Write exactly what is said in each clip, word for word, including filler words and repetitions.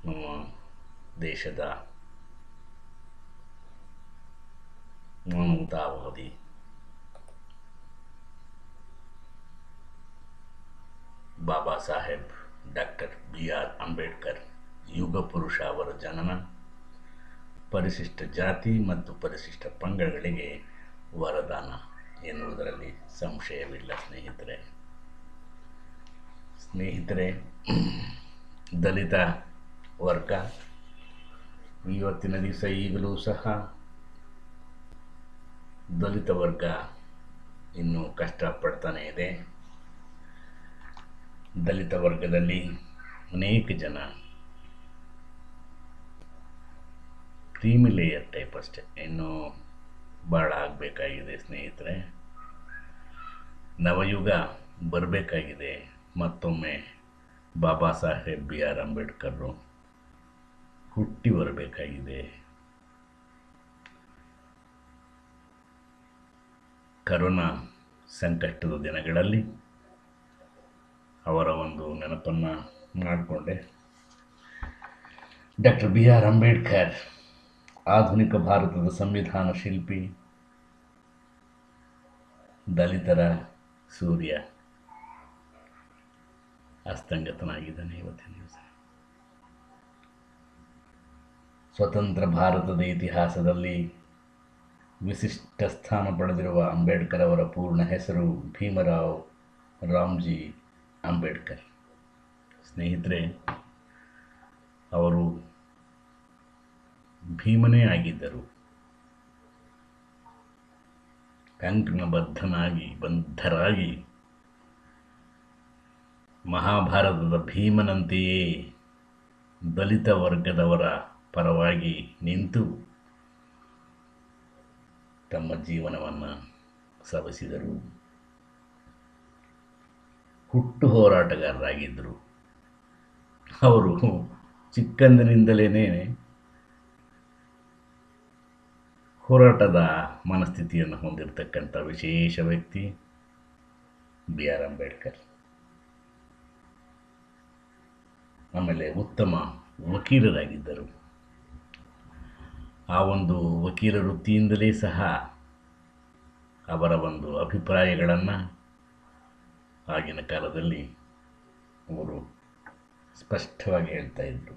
ನಮ್ಮ ದೇಶದ ಮಾನವತಾವಾದಿ Baba Saheb doctor B R Ambedkar ಯುಗ ಪುರುಷ ಅವರ ಜನನ ಪರಿಶಿಷ್ಟ ಜಾತಿ ಮತ್ತು ಪರಿಶಿಷ್ಟ ಪಂಗಡಗಳಿಗೆ ವರದಾನ ಎನ್ನುವುದರಲ್ಲಿ ಸಂಶಯವಿಲ್ಲ. ಸ್ನೇಹಿತರೆ ಸ್ನೇಹಿತರೆ ದಲಿತ ವರ್ಗ ಇವತ್ತಿನ ದಿವಸ ಈಗಲೂ ಸಹ ದಲಿತ ವರ್ಗ ಇನ್ನೂ ಕಷ್ಟಪಡ್ತಾನೆ ಇದೆ. ದಲಿತ ವರ್ಗದಲ್ಲಿ ಅನೇಕ ಜನ ಕ್ರೀಮಿ ಲೇಯರ್ ಟೈಪ್ ಅಷ್ಟೆ, ಇನ್ನೂ ಭಾಳ ಆಗಬೇಕಾಗಿದೆ. ಸ್ನೇಹಿತರೆ ನವಯುಗ ಬರಬೇಕಾಗಿದೆ. ಮತ್ತೊಮ್ಮೆ ಬಾಬಾ ಸಾಹೇಬ್ ಬಿ ಆರ್ ಅಂಬೇಡ್ಕರ್ ಹುಟ್ಟಿ ಬರಬೇಕಾಗಿದೆ. ಕರೋನಾ ಸಂಕಷ್ಟದ ದಿನಗಳಲ್ಲಿ ಅವರ ಒಂದು ನೆನಪನ್ನು ಮಾಡಿಕೊಂಡೆ. ಡಾಕ್ಟರ್ ಬಿ ಆರ್ ಅಂಬೇಡ್ಕರ್ ಆಧುನಿಕ ಭಾರತದ ಸಂವಿಧಾನ ಶಿಲ್ಪಿ, ದಲಿತರ ಸೂರ್ಯ ಅಸ್ತಂಗತನಾಗಿದ್ದಾನೆ ಇವತ್ತಿನ ದಿವಸ. ಸ್ವತಂತ್ರ ಭಾರತದ ಇತಿಹಾಸದಲ್ಲಿ ವಿಶಿಷ್ಟ ಸ್ಥಾನ ಪಡೆದಿರುವ ಅಂಬೇಡ್ಕರ್ ಅವರ ಪೂರ್ಣ ಹೆಸರು ಭೀಮರಾವ್ ರಾಮ್ಜಿ ಅಂಬೇಡ್ಕರ್. ಸ್ನೇಹಿತರೆ, ಅವರು ಭೀಮನೇ ಆಗಿದ್ದರು. ಕಂಕಣಬದ್ಧನಾಗಿ ಬದ್ಧರಾಗಿ ಮಹಾಭಾರತದ ಭೀಮನಂತೆಯೇ ದಲಿತ ವರ್ಗದವರ ಪರವಾಗಿ ನಿಂತು ತಮ್ಮ ಜೀವನವನ್ನು ಸವೆಸಿದರು. ಹುಟ್ಟು ಹೋರಾಟಗಾರರಾಗಿದ್ದರು. ಅವರು ಚಿಕ್ಕಂದಿನಿಂದಲೇ ಹೋರಾಟದ ಮನಸ್ಥಿತಿಯನ್ನು ಹೊಂದಿರತಕ್ಕಂಥ ವಿಶೇಷ ವ್ಯಕ್ತಿ ಬಿ ಆರ್ ಅಂಬೇಡ್ಕರ್. ಆಮೇಲೆ ಉತ್ತಮ ವಕೀಲರಾಗಿದ್ದರು. ಆ ಒಂದು ವಕೀಲ ವೃತ್ತಿಯಿಂದಲೇ ಸಹ ಅವರ ಒಂದು ಅಭಿಪ್ರಾಯಗಳನ್ನು ಆಗಿನ ಕಾಲದಲ್ಲಿ ಅವರು ಸ್ಪಷ್ಟವಾಗಿ ಹೇಳ್ತಾ ಇದ್ದರು.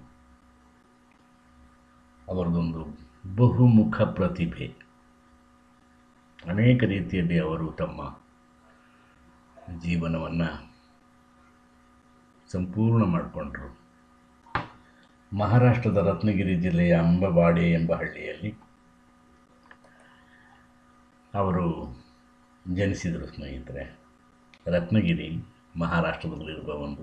ಅವರದೊಂದು ಬಹುಮುಖ ಪ್ರತಿಭೆ. ಅನೇಕ ರೀತಿಯಲ್ಲಿ ಅವರು ತಮ್ಮ ಜೀವನವನ್ನು ಸಂಪೂರ್ಣ ಮಾಡಿಕೊಂಡರು. ಮಹಾರಾಷ್ಟ್ರದ ರತ್ನಗಿರಿ ಜಿಲ್ಲೆಯ ಅಂಬವಾಡೆ ಎಂಬ ಹಳ್ಳಿಯಲ್ಲಿ ಅವರು ಜನಿಸಿದರು. ಸ್ನೇಹಿತರೆ, ರತ್ನಗಿರಿ ಮಹಾರಾಷ್ಟ್ರದಲ್ಲಿರುವ ಒಂದು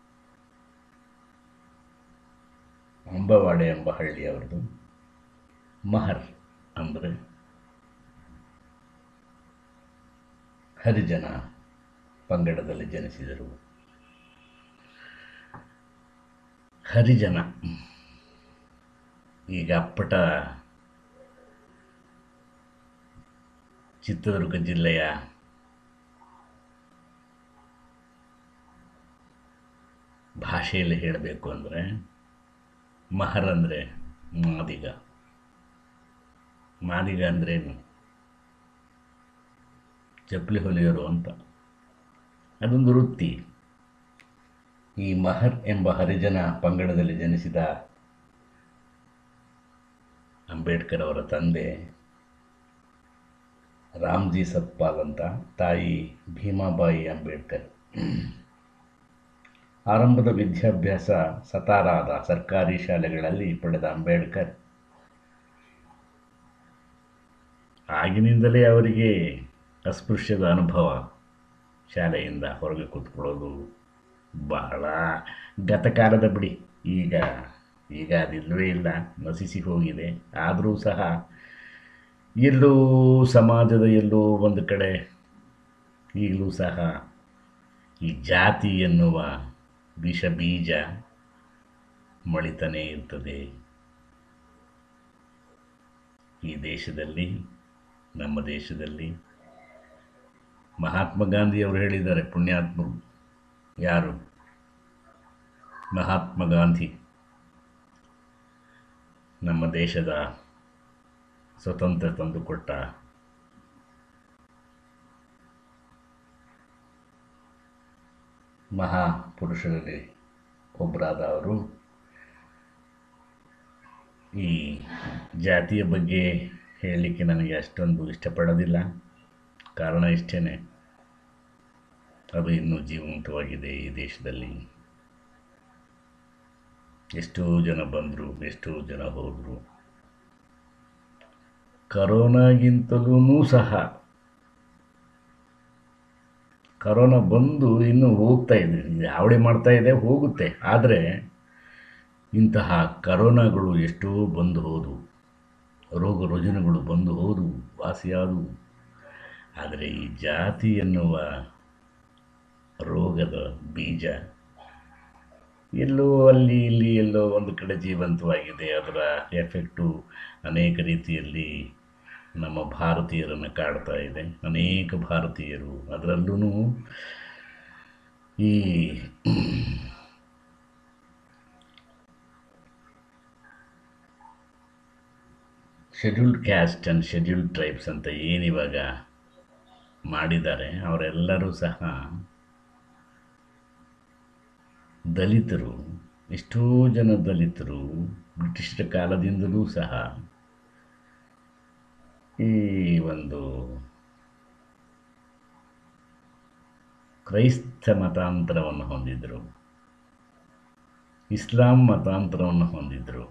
ಅಂಬವಾಡೆ ಎಂಬ ಹಳ್ಳಿ ಅವರದು. ಮಹರ್ ಅಂದರೆ ಹರಿಜನ ಪಂಗಡದಲ್ಲಿ ಜನಿಸಿದರು. ಹರಿಜನ ಈಗ ಅಪ್ಪಟ ಚಿತ್ರದುರ್ಗ ಜಿಲ್ಲೆಯ ಭಾಷೆಯಲ್ಲಿ ಹೇಳಬೇಕು ಅಂದರೆ ಮಹರ್ ಅಂದರೆ ಮಾದಿಗ. ಮಾದಿಗ ಅಂದ್ರೇನು? ಚಪ್ಪಲಿ ಹೊಲಿಯೋರು ಅಂತ. ಅದೊಂದು ವೃತ್ತಿ. ಈ ಮಹರ್ ಎಂಬ ಹರಿಜನ ಪಂಗಡದಲ್ಲಿ ಜನಿಸಿದ ಅಂಬೇಡ್ಕರ್ ಅವರ ತಂದೆ ರಾಮ್ಜಿ ಸತ್ಪಾಲ್ ಅಂತ, ತಾಯಿ ಭೀಮಾಬಾಯಿ ಅಂಬೇಡ್ಕರ್. ಆರಂಭದ ವಿದ್ಯಾಭ್ಯಾಸ ಸತಾರಾದ ಸರ್ಕಾರಿ ಶಾಲೆಗಳಲ್ಲಿ ಪಡೆದ ಅಂಬೇಡ್ಕರ್ ಆಗಿನಿಂದಲೇ ಅವರಿಗೆ ಅಸ್ಪೃಶ್ಯದ ಅನುಭವ. ಶಾಲೆಯಿಂದ ಹೊರಗೆ ಕೂತ್ಕೊಳ್ಳೋದು ಬಹಳ ಗತಕಾಲದ ಬಿಡಿ. ಈಗ ಈಗ ಅದಿಲ್ಲವೇ ಇಲ್ಲ, ನಶಿಸಿ ಹೋಗಿದೆ. ಆದರೂ ಸಹ ಎಲ್ಲೋ ಸಮಾಜದ ಎಲ್ಲೋ ಒಂದು ಕಡೆ ಈಗಲೂ ಸಹ ಈ ಜಾತಿ ಎನ್ನುವ ವಿಷ ಬೀಜ ಮೊಳಿತಾನೇ ಇರ್ತದೆ. ಈ ದೇಶದಲ್ಲಿ, ನಮ್ಮ ದೇಶದಲ್ಲಿ ಮಹಾತ್ಮ ಗಾಂಧಿಯವರು ಹೇಳಿದ್ದಾರೆ, ಪುಣ್ಯಾತ್ಮರು. ಯಾರು? ಮಹಾತ್ಮ ಗಾಂಧಿ. ನಮ್ಮ ದೇಶದ ಸ್ವತಂತ್ರ ತಂದುಕೊಟ್ಟ ಮಹಾಪುರುಷರಲ್ಲಿ ಒಬ್ಬರಾದ ಅವರು ಈ ಜಾತಿಯ ಬಗ್ಗೆ ಹೇಳಲಿಕ್ಕೆ ನನಗೆ ಅಷ್ಟೊಂದು ಇಷ್ಟಪಡೋದಿಲ್ಲ. ಕಾರಣ ಇಷ್ಟೇ, ಅದು ಇನ್ನೂ ಜೀವಂತವಾಗಿದೆ ಈ ದೇಶದಲ್ಲಿ. ಎಷ್ಟೋ ಜನ ಬಂದರು, ಎಷ್ಟೋ ಜನ ಹೋದರು. ಕರೋನಾಗಿಂತಲೂ ಸಹ ಕರೋನಾ ಬಂದು ಇನ್ನೂ ಹೋಗ್ತಾ ಇದೆ, ಯಾವಡೆ ಮಾಡ್ತಾ ಇದೆ, ಹೋಗುತ್ತೆ. ಆದರೆ ಇಂತಹ ಕರೋನಾಗಳು ಎಷ್ಟೋ ಬಂದು ಹೋದವು, ರೋಗ ರುಜಿನಗಳು ಬಂದು ಹೋದವು, ವಾಸಿಯಾದವು. ಆದರೆ ಈ ಜಾತಿ ಎನ್ನುವ ರೋಗದ ಬೀಜ ಎಲ್ಲೋ ಅಲ್ಲಿ ಇಲ್ಲಿ ಎಲ್ಲೋ ಒಂದು ಕಡೆ ಜೀವಂತವಾಗಿದೆ. ಅದರ ಎಫೆಕ್ಟು ಅನೇಕ ರೀತಿಯಲ್ಲಿ ನಮ್ಮ ಭಾರತೀಯರನ್ನು ಕಾಡ್ತಾ ಇದೆ. ಅನೇಕ ಭಾರತೀಯರು, ಅದರಲ್ಲೂ ಈ scheduled caste and scheduled tribes ಅಂತ ಏನಿವಾಗ ಮಾಡಿದ್ದಾರೆ, ಅವರೆಲ್ಲರೂ ಸಹ ದಲಿತರು. ಎಷ್ಟೋ ಜನ ದಲಿತರು ಬ್ರಿಟಿಷರ ಕಾಲದಿಂದಲೂ ಸಹ ಈ ಒಂದು ಕ್ರೈಸ್ತ ಮತಾಂತರವನ್ನು ಹೊಂದಿದ್ದರು, ಇಸ್ಲಾಂ ಮತಾಂತರವನ್ನು ಹೊಂದಿದ್ದರು.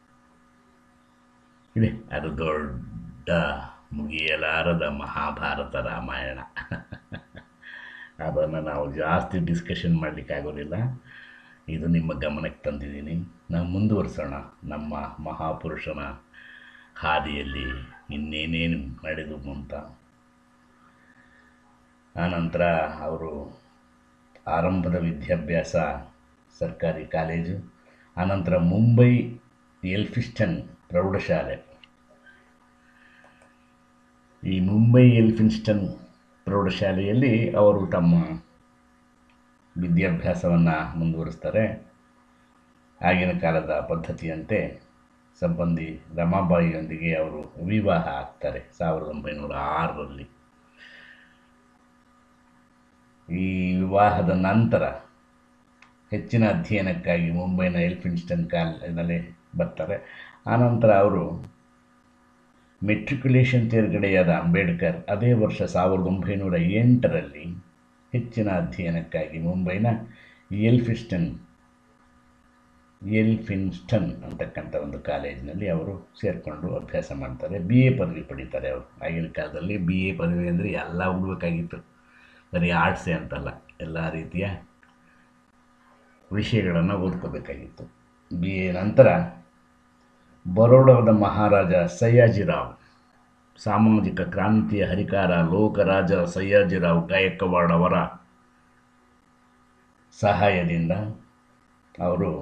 ಇದೆ ಅದು ದೊಡ್ಡ ಮುಗಿಯಲಾರದ ಮಹಾಭಾರತ ರಾಮಾಯಣ. ಅದನ್ನು ನಾವು ಜಾಸ್ತಿ ಡಿಸ್ಕಷನ್ ಮಾಡಲಿಕ್ಕಾಗೋದಿಲ್ಲ. ಇದು ನಿಮ್ಮ ಗಮನಕ್ಕೆ ತಂದಿದ್ದೀನಿ. ನಾವು ಮುಂದುವರಿಸೋಣ ನಮ್ಮ ಮಹಾಪುರುಷನ ಹಾದಿಯಲ್ಲಿ ಇನ್ನೇನೇನು ನಡೆದವು ಅಂತ. ಆನಂತರ ಅವರು ಆರಂಭದ ವಿದ್ಯಾಭ್ಯಾಸ ಸರ್ಕಾರಿ ಕಾಲೇಜು, ಆನಂತರ ಮುಂಬೈ ಎಲ್ಫಿನ್ಸ್ಟನ್ ಪ್ರೌಢಶಾಲೆ. ಈ ಮುಂಬೈ ಎಲ್ಫಿನ್ಸ್ಟನ್ ಪ್ರೌಢಶಾಲೆಯಲ್ಲಿ ಅವರು ತಮ್ಮ ವಿದ್ಯಾಭ್ಯಾಸವನ್ನು ಮುಂದುವರಿಸ್ತಾರೆ. ಆಗಿನ ಕಾಲದ ಪದ್ಧತಿಯಂತೆ ಸಂಬಂಧಿ ರಮಾಬಾಯಿಯೊಂದಿಗೆ ಅವರು ವಿವಾಹ ಆಗ್ತಾರೆ ಸಾವಿರದ ಒಂಬೈನೂರ ಆರರಲ್ಲಿ. ಈ ವಿವಾಹದ ನಂತರ ಹೆಚ್ಚಿನ ಅಧ್ಯಯನಕ್ಕಾಗಿ ಮುಂಬೈನ ಎಲ್ಫಿನ್ಸ್ಟನ್ ಕಾಲೇಜಿನಲ್ಲಿ ಬರ್ತಾರೆ. ಆನಂತರ ಅವರು ಮೆಟ್ರಿಕ್ಯುಲೇಷನ್ ತೇರ್ಗಡೆಯಾದ ಅಂಬೇಡ್ಕರ್ ಅದೇ ವರ್ಷ ಸಾವಿರದ ಒಂಬೈನೂರ ಎಂಟರಲ್ಲಿ ಹೆಚ್ಚಿನ ಅಧ್ಯಯನಕ್ಕಾಗಿ ಮುಂಬೈನ ಎಲ್ಫಿನ್ಸ್ಟನ್ ಎಲ್ಫಿನ್ಸ್ಟನ್ ಅಂತಕ್ಕಂಥ ಒಂದು ಕಾಲೇಜಿನಲ್ಲಿ ಅವರು ಸೇರಿಕೊಂಡು ಅಭ್ಯಾಸ ಮಾಡ್ತಾರೆ. ಬಿ ಎ ಪದವಿ ಪಡೀತಾರೆ. ಅವರು ಆಗಿನ ಕಾಲದಲ್ಲಿ ಬಿ ಎ ಪದವಿ ಅಂದರೆ ಎಲ್ಲ ಓದಬೇಕಾಗಿತ್ತು, ಬರೀ ಆರ್ಟ್ಸೇ ಅಂತಲ್ಲ, ಎಲ್ಲ ರೀತಿಯ ವಿಷಯಗಳನ್ನು ಓದ್ಕೋಬೇಕಾಗಿತ್ತು. ಬಿ ಎ ನಂತರ ಬರೋಡಾದ ಮಹಾರಾಜ ಸಯ್ಯಾಜಿರಾವ್, ಸಾಮಾಜಿಕ ಕ್ರಾಂತಿಯ ಹರಿಕಾರ ಲೋಕರಾಜ ಸಯ್ಯಾಜಿರಾವ್ ಗಾಯಕ್ವಾಡ್ ಅವರ ಸಹಾಯದಿಂದ ಅವರು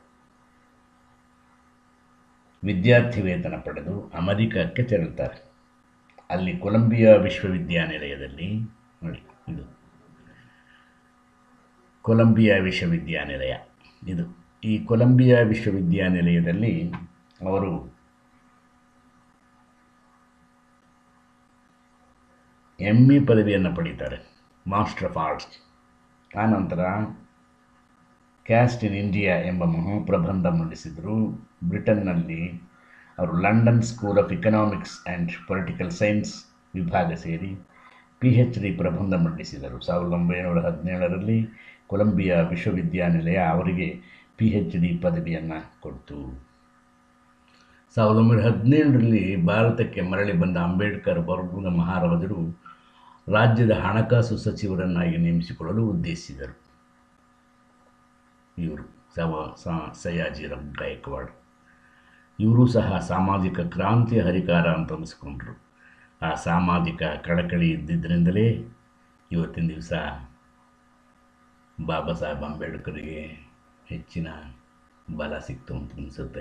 ವಿದ್ಯಾರ್ಥಿ ವೇತನ ಪಡೆದು ಅಮೆರಿಕಕ್ಕೆ ತೆರಳುತ್ತಾರೆ. ಅಲ್ಲಿ ಕೊಲಂಬಿಯಾ ವಿಶ್ವವಿದ್ಯಾನಿಲಯದಲ್ಲಿ, ನೋಡಿ ಇದು ಕೊಲಂಬಿಯಾ ವಿಶ್ವವಿದ್ಯಾನಿಲಯ, ಇದು ಈ ಕೊಲಂಬಿಯಾ ವಿಶ್ವವಿದ್ಯಾನಿಲಯದಲ್ಲಿ ಅವರು ಎಮ್ ಇ ಪದವಿಯನ್ನು ಪಡೀತಾರೆ, ಮಾಸ್ಟರ್ ಆಫ್ ಆರ್ಟ್ಸ್. ಆನಂತರ ಕ್ಯಾಸ್ಟ್ ಇನ್ ಇಂಡಿಯಾ ಎಂಬ ಮಹಾಪ್ರಬಂಧ ಮಂಡಿಸಿದರು. ಬ್ರಿಟನ್ನಲ್ಲಿ ಅವರು London school of economics and political science ವಿಭಾಗ ಸೇರಿ ಪಿ ಎಚ್ ಡಿ ಪ್ರಬಂಧ ಮಂಡಿಸಿದರು. ಸಾವಿರದ ಒಂಬೈನೂರ ಹದಿನೇಳರಲ್ಲಿ ಕೊಲಂಬಿಯಾ ವಿಶ್ವವಿದ್ಯಾನಿಲಯ ಅವರಿಗೆ ಪಿ ಎಚ್ ಡಿ ಪದವಿಯನ್ನು ಕೊಡ್ತು. ಸಾವಿರದ ಒಂಬೈನೂರ ಹದಿನೇಳರಲ್ಲಿ ಭಾರತಕ್ಕೆ ಮರಳಿ ಬಂದ ಅಂಬೇಡ್ಕರ್ ಬರೋಡ ಮಹಾರಾಜರು ರಾಜ್ಯದ ಹಣಕಾಸು ಸಚಿವರನ್ನಾಗಿ ನೇಮಿಸಿಕೊಳ್ಳಲು ಉದ್ದೇಶಿಸಿದರು. ಇವರು ಸವ ಸಯ್ಯಾಜಿರಾವ್ ಗಾಯಕ್ವಾಡ್ ಇವರು ಸಹ ಸಾಮಾಜಿಕ ಕ್ರಾಂತಿಯ ಹರಿಕಾರ ಅಂತ ಅನಿಸ್ಕೊಂಡ್ರು. ಆ ಸಾಮಾಜಿಕ ಕಳಕಳಿ ಇದ್ದಿದ್ದರಿಂದಲೇ ಇವತ್ತಿನ ದಿವಸ ಬಾಬಾ ಸಾಹೇಬ್ ಅಂಬೇಡ್ಕರ್ಗೆ ಹೆಚ್ಚಿನ ಬಲ ಸಿಕ್ತು ಅಂತ ಅನಿಸುತ್ತೆ.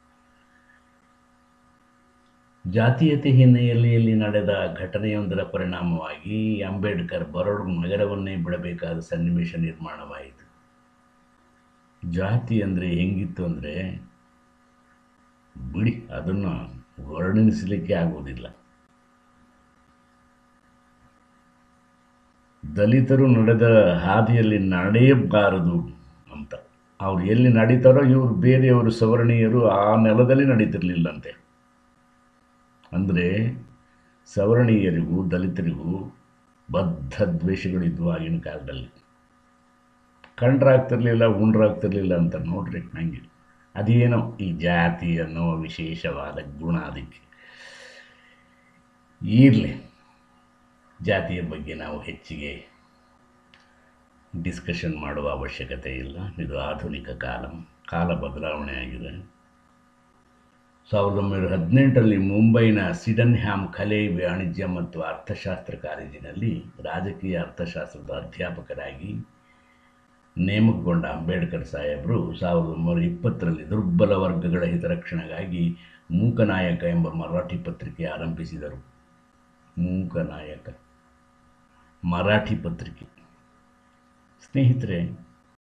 ಜಾತೀಯತೆ ಹಿನ್ನೆಲೆಯಲ್ಲಿ ನಡೆದ ಘಟನೆಯೊಂದರ ಪರಿಣಾಮವಾಗಿ ಅಂಬೇಡ್ಕರ್ ಬರೋಡ ನಗರವನ್ನೇ ಬಿಡಬೇಕಾದ ಸನ್ನಿವೇಶ ನಿರ್ಮಾಣವಾಯಿತು. ಜಾತಿ ಅಂದರೆ ಹೆಂಗಿತ್ತು ಅಂದರೆ, ಬಿಡಿ, ಅದನ್ನು ವರ್ಣಿಸಲಿಕ್ಕೆ ಆಗುವುದಿಲ್ಲ. ದಲಿತರು ನಡೆದ ಹಾದಿಯಲ್ಲಿ ನಡೆಯಬಾರದು ಅಂತ. ಅವ್ರು ಎಲ್ಲಿ ನಡೀತಾರೋ ಇವರು ಬೇರೆಯವರು ಸವರ್ಣೀಯರು ಆ ನೆಲದಲ್ಲಿ ನಡೀತಿರ್ಲಿಲ್ಲಂತೆ. ಅಂದರೆ ಸವರ್ಣೀಯರಿಗೂ ದಲಿತರಿಗೂ ಬದ್ಧ ದ್ವೇಷಗಳಿದ್ವು ಆಗಿನ ಕಾಲದಲ್ಲಿ. ಕಂಡ್ರಾಗ್ತಿರ್ಲಿಲ್ಲ, ಉಂಡ್ರಾಗ್ತಿರ್ಲಿಲ್ಲ ಅಂತ ನೋಡ್ರಿ ನನಗೆ. ಅದೇನೋ ಈ ಜಾತಿ ಅನ್ನೋ ವಿಶೇಷವಾದ ಗುಣ ಅದಕ್ಕೆ ಇರಲಿ. ಜಾತಿಯ ಬಗ್ಗೆ ನಾವು ಹೆಚ್ಚಿಗೆ ಡಿಸ್ಕಷನ್ ಮಾಡುವ ಅವಶ್ಯಕತೆ ಇಲ್ಲ. ಇದು ಆಧುನಿಕ ಕಾಲ, ಕಾಲ ಬದಲಾವಣೆ ಆಗಿದೆ. ಸಾವಿರದ ಒಂಬೈನೂರ ಹದಿನೆಂಟರಲ್ಲಿ ಮುಂಬೈನ ಸಿಡನ್ಹ್ಯಾಮ್ ಕಲೆ, ವಾಣಿಜ್ಯ ಮತ್ತು ಅರ್ಥಶಾಸ್ತ್ರ ಕಾಲೇಜಿನಲ್ಲಿ ರಾಜಕೀಯ ಅರ್ಥಶಾಸ್ತ್ರದ ಅಧ್ಯಾಪಕರಾಗಿ ನೇಮಕಗೊಂಡ ಅಂಬೇಡ್ಕರ್ ಸಾಹೇಬರು ಸಾವಿರದ ಒಂಬೈನೂರ ಇಪ್ಪತ್ತರಲ್ಲಿ ದುರ್ಬಲ ವರ್ಗಗಳ ಹಿತರಕ್ಷಣೆಗಾಗಿ ಮೂಕನಾಯಕ ಎಂಬ ಮರಾಠಿ ಪತ್ರಿಕೆ ಆರಂಭಿಸಿದರು. ಮೂಕನಾಯಕ ಮರಾಠಿ ಪತ್ರಿಕೆ. ಸ್ನೇಹಿತರೆ,